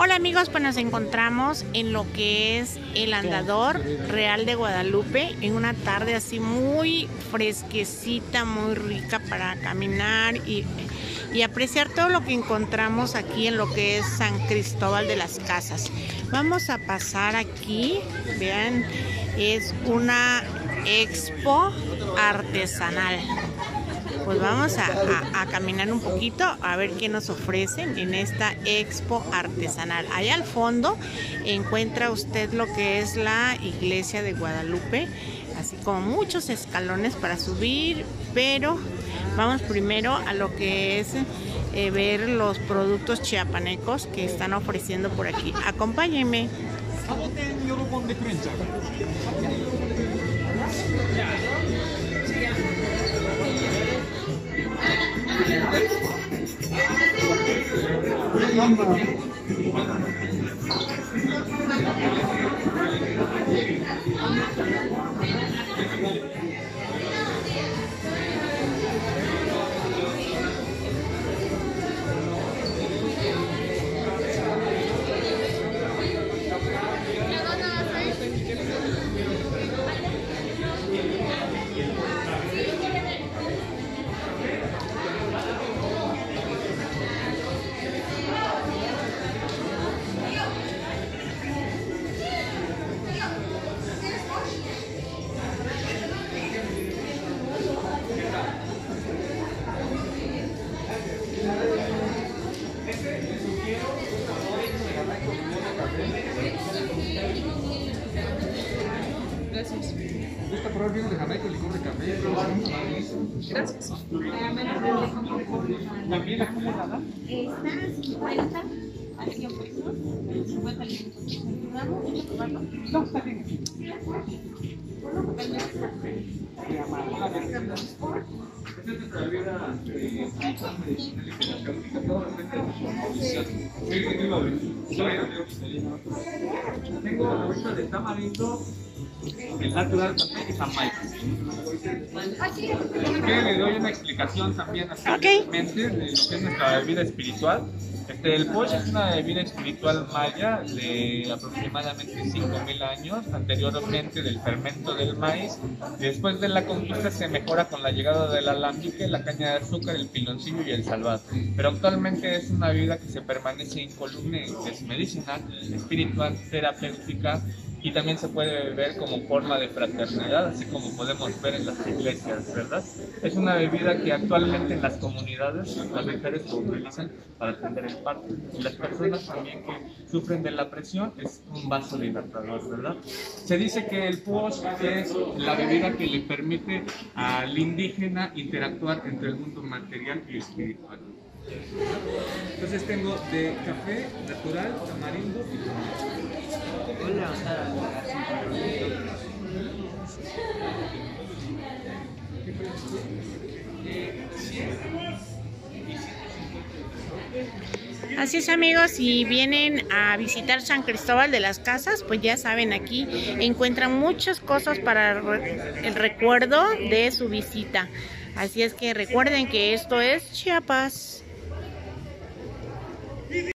Hola amigos, pues nos encontramos en lo que es el Andador Real de Guadalupe en una tarde así muy fresquecita, muy rica para caminar y apreciar todo lo que encontramos aquí en lo que es San Cristóbal de las Casas. Vamos a pasar aquí, vean, es una expo artesanal. Pues vamos a caminar un poquito a ver qué nos ofrecen en esta expo artesanal. Allá al fondo encuentra usted lo que es la iglesia de Guadalupe, así como muchos escalones para subir, pero vamos primero a lo que es ver los productos chiapanecos que están ofreciendo por aquí. Acompáñenme. Gracias. ¿Gusta probar vino de Jamaica, licor de café? Gracias. ¿También la acumulada? Está a 50 a 100 pesos, 50 litros. ¿Damos? ¿Quieres probarlo? No, está bien. Tengo la bolsa de tamarindo, el natural café y Jamaica. Le doy una explicación también así brevemente de lo que es nuestra bebida espiritual. El posh es una bebida espiritual maya de aproximadamente 5.000 años, anteriormente del fermento del maíz. Después de la conquista se mejora con la llegada del alambique, la caña de azúcar, el piloncillo y el salvado. Pero actualmente es una bebida que se permanece incolume, es medicinal, espiritual, terapéutica, y también se puede beber como forma de fraternidad, así como podemos ver en las iglesias, ¿verdad? Es una bebida que actualmente en las comunidades las mujeres lo utilizan para atender el parto. Y las personas también que sufren de la presión es un vasodilatador, ¿verdad? Se dice que el posh es la bebida que le permite al indígena interactuar entre el mundo material y espiritual. Entonces tengo de café natural, tamarindo y tomate. Así es amigos, si vienen a visitar San Cristóbal de las Casas, pues ya saben, aquí encuentran muchas cosas para el recuerdo de su visita. Así es que recuerden que esto es Chiapas.